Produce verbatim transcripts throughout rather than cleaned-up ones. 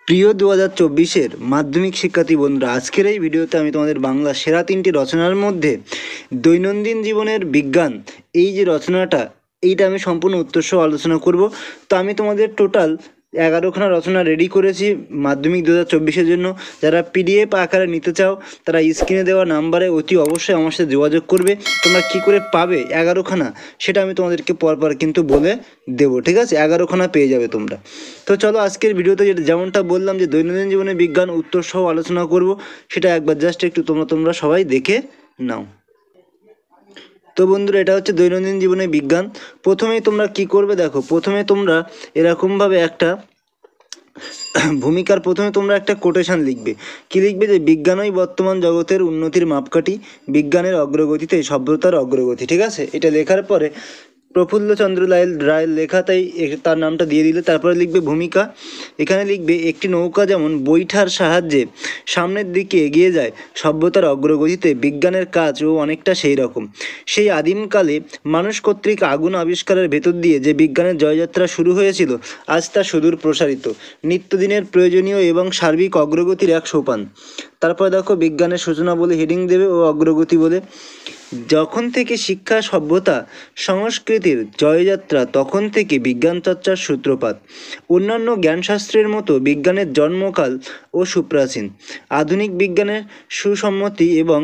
প্রিয় দু হাজার চব্বিশের মাধ্যমিক শিক্ষার্থী বন্ধুরা, আজকের এই ভিডিওতে আমি তোমাদের বাংলা সেরা তিনটি রচনার মধ্যে দৈনন্দিন জীবনের বিজ্ঞান এই যে রচনাটা, এইটা আমি সম্পূর্ণ উত্তরসহ আলোচনা করব। তো আমি তোমাদের টোটাল এগারোখানা রচনা রেডি করেছি মাধ্যমিক দু হাজার চব্বিশের জন্য। যারা পিডিএফ আকারে নিতে চাও তারা স্ক্রিনে দেওয়া নাম্বারে অতি অবশ্যই আমার সাথে যোগাযোগ করবে। তোমরা কী করে পাবে এগারোখানা সেটা আমি তোমাদেরকে পরপর কিন্তু বলে দেবো, ঠিক আছে? এগারোখানা পেয়ে যাবে তোমরা। তো চলো আজকের ভিডিওতে যেটা যেমনটা বললাম যে দৈনন্দিন জীবনে বিজ্ঞান উত্তর সহ আলোচনা করব, সেটা একবার জাস্ট একটু তোমরা তোমরা সবাই দেখে নাও। তো বন্ধুরা, এটা হচ্ছে দৈনন্দিন জীবনে বিজ্ঞান। প্রথমেই তোমরা কি করবে দেখো, প্রথমে তোমরা এরকমভাবে একটা ভূমিকার প্রথমে তোমরা একটা কোটেশন লিখবে। কি লিখবে? যে বিজ্ঞানই বর্তমান জগতের উন্নতির মাপকাঠি, বিজ্ঞানের অগ্রগতিতে সভ্যতার অগ্রগতি। ঠিক আছে? এটা লেখার পরে প্রফুল্লচন্দ্র রায় রায়ের লেখা, তাই তার নামটা দিয়ে দিলে। তারপরে লিখবে ভূমিকা। এখানে লিখবে একটি নৌকা যেমন বৈঠার সাহায্যে সামনের দিকে এগিয়ে যায়, সভ্যতার অগ্রগতিতে বিজ্ঞানের কাজও অনেকটা সেই রকম। সেই আদিমকালে মানুষ কর্তৃক আগুন আবিষ্কারের ভেতর দিয়ে যে বিজ্ঞানের জয়যাত্রা শুরু হয়েছিল, আজ তা সুদূর প্রসারিত, নিত্যদিনের প্রয়োজনীয় এবং সার্বিক অগ্রগতির এক সোপান। তারপরে দেখো বিজ্ঞানের সূচনা বলে হেডিং দেবে ও অগ্রগতি বলে। যখন থেকে শিক্ষা সভ্যতা সংস্কৃতির জয়যাত্রা, তখন থেকে বিজ্ঞান চর্চার সূত্রপাত। অন্যান্য জ্ঞানশাস্ত্রের মতো বিজ্ঞানের জন্মকাল ও সুপ্রাচীন। আধুনিক বিজ্ঞানের সুসম্মতি এবং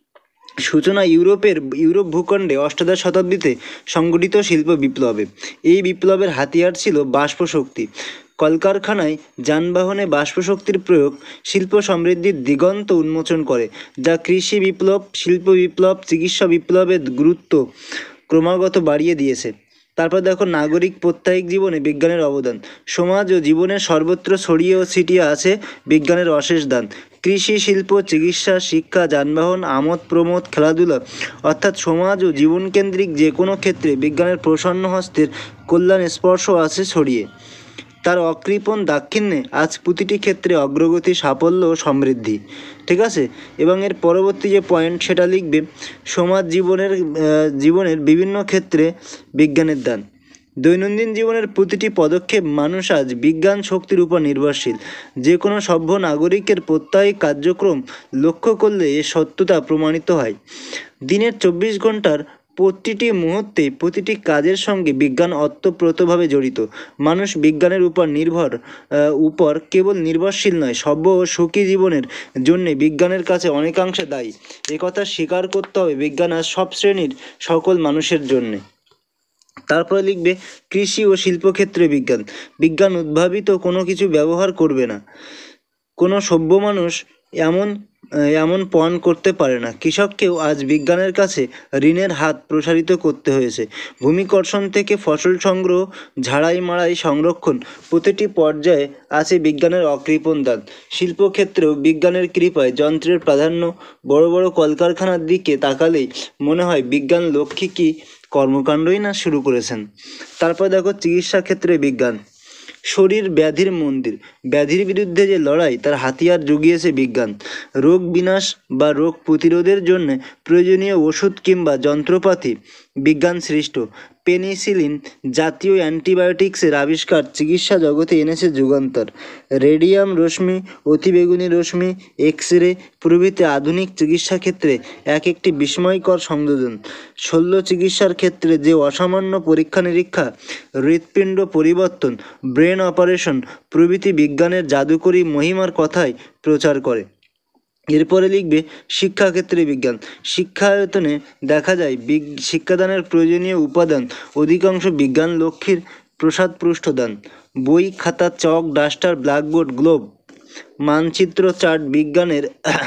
সূচনা ইউরোপের ইউরোপ ভূখণ্ডে অষ্টাদশ শতাব্দীতে সংগঠিত শিল্প বিপ্লবে। এই বিপ্লবের হাতিয়ার ছিল বাষ্পশক্তি। কলকারখানায় যানবাহনে বাষ্পশক্তির প্রয়োগ শিল্প সমৃদ্ধির দিগন্ত উন্মোচন করে, যা কৃষি বিপ্লব, শিল্প বিপ্লব, চিকিৎসা বিপ্লবের গুরুত্ব ক্রমাগত বাড়িয়ে দিয়েছে। তারপর দেখো নাগরিক প্রত্যায়িক জীবনে বিজ্ঞানের অবদান। সমাজ ও জীবনের সর্বত্র ছড়িয়ে ও ছিটিয়ে আছে বিজ্ঞানের অশেষ দান। কৃষি, শিল্প, চিকিৎসা, শিক্ষা, যানবাহন, আমোদ প্রমোদ, খেলাধুলা, অর্থাৎ সমাজ ও জীবনকেন্দ্রিক যে কোনো ক্ষেত্রে বিজ্ঞানের প্রসন্ন হস্তের কল্যাণ স্পর্শ আছে ছড়িয়ে। তার অকৃপণ দাক্ষিণ্যে আজ প্রতিটি ক্ষেত্রে অগ্রগতি, সাফল্য ও সমৃদ্ধি। ঠিক আছে? এবং এর পরবর্তী যে পয়েন্ট সেটা লিখবে সমাজ জীবনের জীবনের বিভিন্ন ক্ষেত্রে বিজ্ঞানের দান। দৈনন্দিন জীবনের প্রতিটি পদক্ষেপ মানুষ আজ বিজ্ঞান শক্তির উপর নির্ভরশীল। যে কোনো সভ্য নাগরিকের প্রত্যয়িক কার্যক্রম লক্ষ্য করলে এ সত্যতা প্রমাণিত হয়। দিনের চব্বিশ ঘন্টার প্রতিটি মুহূর্তে প্রতিটি কাজের সঙ্গে বিজ্ঞান ওতপ্রোতভাবে জড়িত। মানুষ বিজ্ঞানের উপর নির্ভর উপর কেবল নির্ভরশীল নয়, সভ্য ও সুখী জীবনের জন্যে বিজ্ঞানের কাছে অনেকাংশে দায়ী। একথা স্বীকার করতে হবে বিজ্ঞান আজ সব শ্রেণীর সকল মানুষের জন্যে। তারপরে লিখবে কৃষি ও শিল্পক্ষেত্রে বিজ্ঞান। বিজ্ঞান উদ্ভাবিত কোনো কিছু ব্যবহার করবে না, কোনো সভ্য মানুষ এমন এমন পণ করতে পারে না। কৃষককেও আজ বিজ্ঞানের কাছে ঋণের হাত প্রসারিত করতে হয়েছে। ভূমিকর্ষণ থেকে ফসল সংগ্রহ, ঝাড়াই মাড়াই, সংরক্ষণ, প্রতিটি পর্যায়ে আছে বিজ্ঞানের অকৃপণ দান। শিল্পক্ষেত্রেও বিজ্ঞানের কৃপায় যন্ত্রের প্রাধান্য। বড় বড় কলকারখানার দিকে তাকালেই মনে হয় বিজ্ঞান লক্ষ্মী কি কর্মকাণ্ডই না শুরু করেছেন। তারপর দেখো চিকিৎসা ক্ষেত্রে বিজ্ঞান। শরীর ব্যাধির মন্দির। ব্যাধির বিরুদ্ধে যে লড়াই, তার হাতিয়ার জুগিয়েছে বিজ্ঞান। রোগ বিনাশ বা রোগ প্রতিরোধের জন্য প্রয়োজনীয় ওষুধ কিংবা যন্ত্রপাতি বিজ্ঞান সৃষ্ট। পেনিসিলিন জাতীয় অ্যান্টিবায়োটিক্সের আবিষ্কার চিকিৎসা জগতে এনেছে যুগান্তর। রেডিয়াম রশ্মি, অতিবেগুনি রশ্মি, এক্স রে প্রভৃতি আধুনিক চিকিৎসা ক্ষেত্রে এক একটি বিস্ময়কর সংযোজন। শল্য চিকিৎসার ক্ষেত্রে যে অসামান্য পরীক্ষা নিরীক্ষা, হৃৎপিণ্ড পরিবর্তন, ব্রেন অপারেশন প্রভৃতি বিজ্ঞানের জাদুকরী মহিমার কথাই প্রচার করে। এরপরে লিখবে শিক্ষাক্ষেত্রে বিজ্ঞান। শিক্ষায়তনে দেখা যায় শিক্ষাদানের প্রয়োজনীয় উপাদান অধিকাংশ বিজ্ঞান লক্ষ্মীর প্রসাদ পৃষ্ঠদান। বই, খাতা, চক, ডাস্টার, ব্ল্যাকবোর্ড, গ্লোব, মানচিত্র, চার্ট, বিজ্ঞানের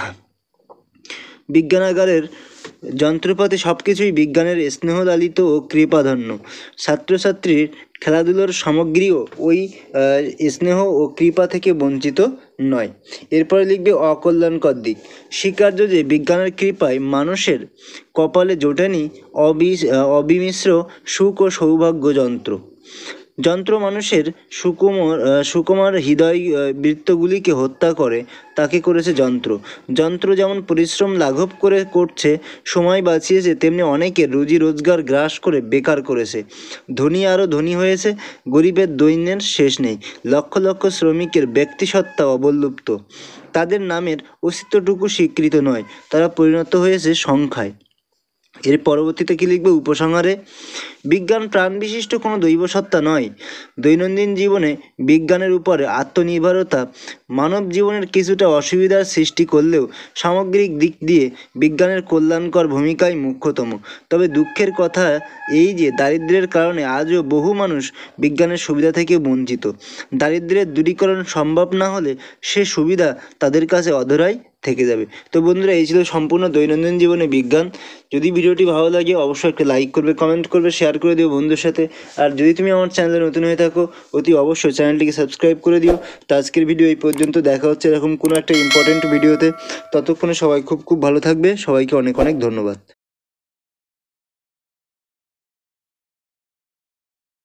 বিজ্ঞানাগারের যন্ত্রপাতি সব কিছুই বিজ্ঞানের স্নেহলালিত ও কৃপাধন্য। ছাত্রছাত্রীর খেলাধুলোর সামগ্রীও ওই স্নেহ ও কৃপা থেকে বঞ্চিত নয়। এরপরে লিখবে অকল্যাণকর দিক। স্বীকার্য যে বিজ্ঞানের কৃপায় মানুষের কপালে জোটেনি অবি অবিমিশ্র সুখ ও সৌভাগ্য যন্ত্র। যন্ত্র মানুষের সুকুমার সুকুমার হৃদয় বৃত্তগুলিকে হত্যা করে, তাকে করেছে যন্ত্র। যন্ত্র যেমন পরিশ্রম লাঘব করে করছে, সময় বাঁচিয়েছে, তেমনি অনেকের রুজি রোজগার গ্রাস করে বেকার করেছে। ধনী আরও ধনী হয়েছে, গরিবের দৈন্যের শেষ নেই। লক্ষ লক্ষ শ্রমিকের ব্যক্তিসত্তা অবলুপ্ত, তাদের নামের অস্তিত্বটুকু স্বীকৃত নয়, তারা পরিণত হয়েছে সংখ্যায়। এর পরবর্তীতে কী লিখবে? উপসংহারে বিজ্ঞান প্রাণবিশিষ্ট কোনো দৈব সত্তা নয়। দৈনন্দিন জীবনে বিজ্ঞানের উপরে আত্মনির্ভরতা মানব জীবনের কিছুটা অসুবিধার সৃষ্টি করলেও সামগ্রিক দিক দিয়ে বিজ্ঞানের কল্যাণকর ভূমিকাই মুখ্যতম। তবে দুঃখের কথা এই যে দারিদ্র্যের কারণে আজও বহু মানুষ বিজ্ঞানের সুবিধা থেকে বঞ্চিত। দারিদ্র্যের দূরীকরণ সম্ভব না হলে সে সুবিধা তাদের কাছে অধরাই থেকে যাবে। তো বন্ধুরা, এই ছিল সম্পূর্ণ দৈনন্দিন জীবনে বিজ্ঞান। যদি ভিডিওটি ভালো লাগে অবশ্যই একটা লাইক করবে, কমেন্ট করবে, শেয়ার করে দিও বন্ধুর সাথে। আর যদি তুমি আমার চ্যানেলে নতুন হয়ে থাকো অতি অবশ্যই চ্যানেলটিকে সাবস্ক্রাইব করে দিও। তো আজকের ভিডিও এই পর্যন্ত, দেখা হচ্ছে এরকম কোনো একটা ইম্পর্টেন্ট ভিডিওতে। ততক্ষণে সবাই খুব খুব ভালো থাকবে। সবাইকে অনেক অনেক ধন্যবাদ।